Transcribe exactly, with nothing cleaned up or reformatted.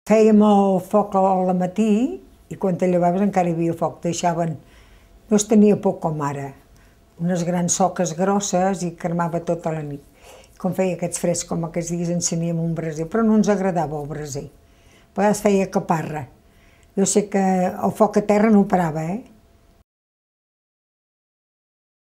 fèiem el foc al matí i quan te llevaves encara hi havia foc, deixaven, no es tenia poc com ara, unes grans soques grosses i cremava tota la nit. Com feia aquests frescs, com aquests dies enceníem un braser, però no ens agradava el braser. A vegades feia caparra. Jo sé que el foc a terra no parava, eh?